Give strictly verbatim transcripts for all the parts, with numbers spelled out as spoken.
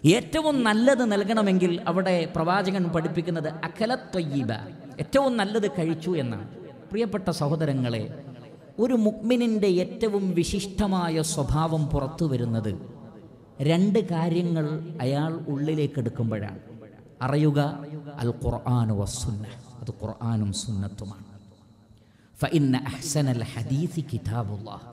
ഏറ്റവും നല്ലത് നൽകണമെങ്കിൽ അവിടെ പ്രവാചകൻ പഠിപ്പിക്കുന്നത് അഖലത് ത്വയ്യിബ, ഏറ്റവും നല്ലത് കഴിച്ചു എന്നാണ്. പ്രിയപ്പെട്ട സഹോദരങ്ങളെ, ഒരു മുഅ്മിനിൻ്റെ ഏറ്റവും വിശിഷ്ടമായ സ്വഭാവം പുറത്തു വരുന്നത് രണ്ട് കാര്യങ്ങൾ അയാൾ ഉള്ളിലേക്ക് എടുക്കുമ്പോഴാണ്. അറിയുക, അൽ ഖുർആനു വസ്സുന്ന, അത് ഖുർആനും സുന്നത്തുമാണ്. ഫഇന്ന അഹ്സനൽ ഹദീസി കിതാബുല്ലാഹ്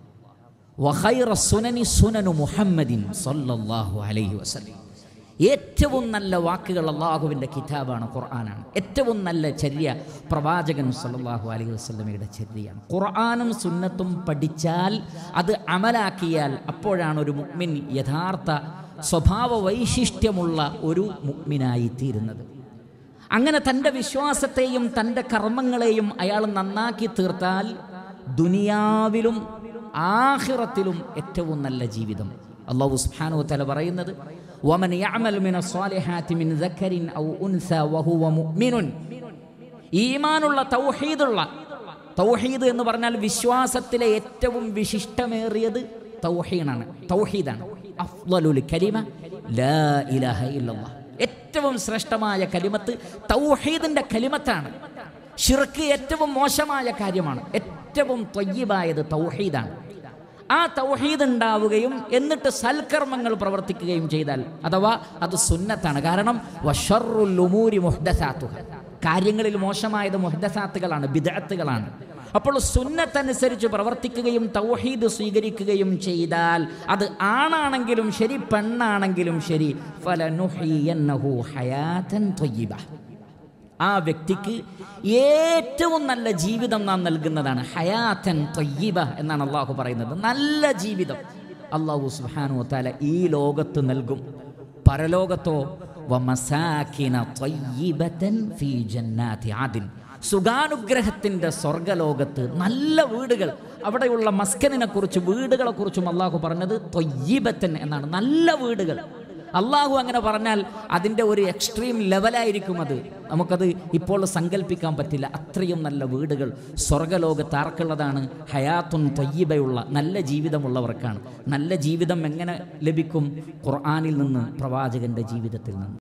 വഖൈറ സുനനി സുനനു മുഹമ്മദിൻ സ്വല്ലല്ലാഹു അലൈഹി വസല്ലം. ഏറ്റവും നല്ല വാക്കുകൾ അള്ളാഹുവിൻ്റെ കിതാബാണ്, ഖുർആനാണ്. ഏറ്റവും നല്ല ചര്യ പ്രവാചകൻ സ്വല്ലല്ലാഹു അലൈഹി വസല്ലമയുടെ ചര്യയാണ്. ഖുർആനും സുന്നത്തും പഠിച്ചാൽ, അത് അമലാക്കിയാൽ, അപ്പോഴാണ് ഒരു മുഅ്മിൻ യഥാർത്ഥ സ്വഭാവ വൈശിഷ്ട്യമുള്ള ഒരു മുഅ്മിനായി തീരുന്നത്. അങ്ങനെ തൻ്റെ വിശ്വാസത്തെയും തൻ്റെ കർമ്മങ്ങളെയും അയാൾ നന്നാക്കി തീർത്താൽ ദുനിയാവിലും ആഖിറത്തിലും ഏറ്റവും നല്ല ജീവിതം. അല്ലാഹു സുബ്ഹാനഹു വ തആല പറയുന്നത്, വമൻ യഅമൽ മിനസ് സ്വാലിഹാത്തി മിൻ ദക്കരിൻ ഔ ഉൻസ വഹുവ മുഅ്മിനുൻ. ഈമാനുള്ള തൗഹീദുള്ള, തൗഹീദ് എന്ന് പറഞ്ഞാൽ വിശ്വാസത്തിലെ ഏറ്റവും വിശിഷ്ടമേറിയത് തൗഹീദാണ്. തൗഹീദാണ് അഫ്ളലുൽ കലിമ ലാ ഇലാഹ ഇല്ലല്ലാഹ്. ഏറ്റവും ശ്രേഷ്ഠമായ കലിമത്ത് തൗഹീദിന്റെ കലിമത്താണ്. ശിർക്ക് ഏറ്റവും മോശമായ കാര്യമാണ്. ഏറ്റവും ത്വയ്യിബായത് തൗഹീദാണ്. ആ തൗഹീദ് ഉണ്ടാവുകയും എന്നിട്ട് സൽക്കർമ്മങ്ങൾ പ്രവർത്തിക്കുകയും ചെയ്താൽ, അഥവാ അത് സുന്നത്താണ്. കാരണം വശർറുൽ ഉമൂരി മുഹ്ദസാത്തുഹ, കാര്യങ്ങളിൽ മോശമായത് മുഹ്ദസാത്തുകളാണ്, ബിദ്അത്തുകളാണ്. അപ്പോൾ സുന്നത്തനുസരിച്ച് പ്രവർത്തിക്കുകയും തൗഹീദ് സ്വീകരിക്കുകയും ചെയ്താൽ, അത് ആണാണെങ്കിലും ശരി പെണ്ണാണെങ്കിലും ശരി, ഫലനുഹിയന്നഹു ഹയാതൻ ത്വയ്യിബ, ആ വ്യക്തിക്ക് ഏറ്റവും നല്ല ജീവിതം നാം നൽകുന്നതാണ്. ഹയാതൻ ത്വയ്യിബ എന്നാണ് അള്ളാഹു പറയുന്നത്. നല്ല ജീവിതം അള്ളാഹു സുബ്ഹാനഹു വ തആല ഈ ലോകത്ത് നൽകും. പരലോകത്തോ വമസാകിന ത്വയ്യിബതൻ ഫീ ജന്നാതി അദ്ൻ, സുഖാനുഗ്രഹത്തിൻ്റെ സ്വർഗലോകത്ത് നല്ല വീടുകൾ. അവിടെയുള്ള മസ്കനിനെ കുറിച്ച്, വീടുകളെ കുറിച്ചും അള്ളാഹു പറഞ്ഞത് ത്വയ്യിബത്തൻ എന്നാണ്, നല്ല വീടുകൾ. അള്ളാഹു അങ്ങനെ പറഞ്ഞാൽ അതിൻ്റെ ഒരു എക്സ്ട്രീം ലെവലായിരിക്കും അത്. നമുക്കത് ഇപ്പോൾ സങ്കല്പിക്കാൻ പറ്റില്ല. അത്രയും നല്ല വീടുകൾ സ്വർഗലോകത്ത് ആർക്കുള്ളതാണ്? ഹയാത്തുൻ ത്വയ്യിബയുള്ള നല്ല ജീവിതമുള്ളവർക്കാണ്. നല്ല ജീവിതം എങ്ങനെ ലഭിക്കും? ഖുർആനിൽ നിന്ന്, പ്രവാചകന്റെ ജീവിതത്തിൽ നിന്ന്.